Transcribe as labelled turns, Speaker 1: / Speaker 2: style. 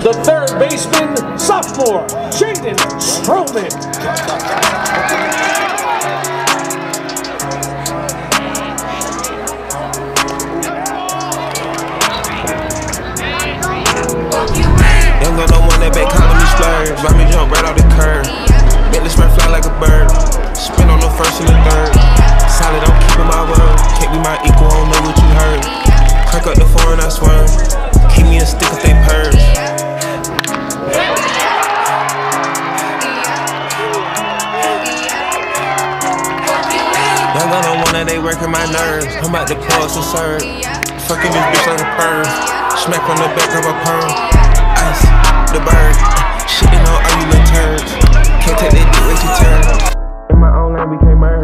Speaker 1: the third baseman, sophomore, Jayden Stroman.
Speaker 2: Young girl don't want that back, calling me splurge. Ride me jump right off the curb. Make this man fly like a bird. Spin on the first and the third. Solid, I'm keeping my word. Can't be my equal, I don't know what you heard. Crack up the foreign, I swerve. Keep me a stick if they purge. Young girl don't want that, they working my nerves. I'm about to pour some serve. Fucking this bitch like a perv. Smack on the back of a perm. Ice, the bird. Shitting on all you little turds. Can't take that dick, wait your turn. In my own lane, we can't merge.